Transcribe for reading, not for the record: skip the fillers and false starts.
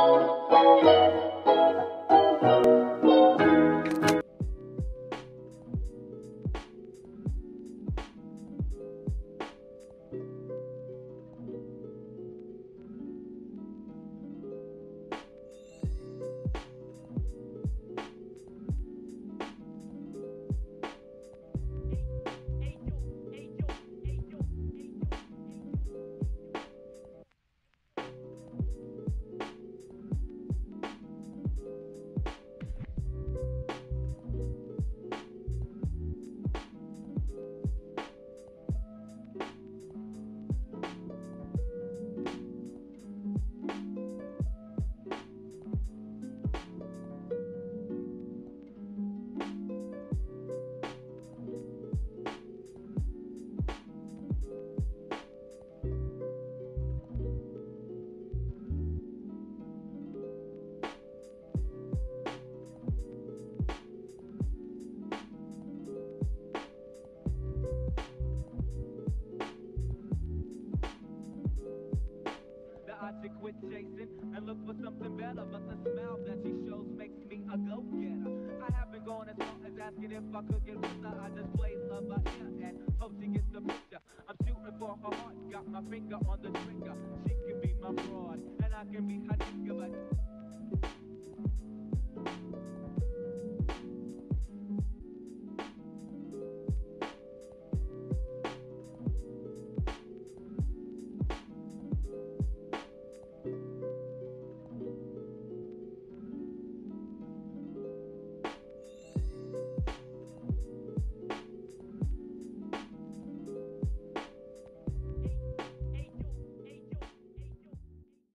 To quit chasing and look for something better, but the smile that she shows makes me a go-getter. I haven't gone as far as asking if I could get with her. I just play love by ear and hope she gets the picture. I'm shooting for her heart, got my finger on the trigger. She can be my broad and I can be her nigga, but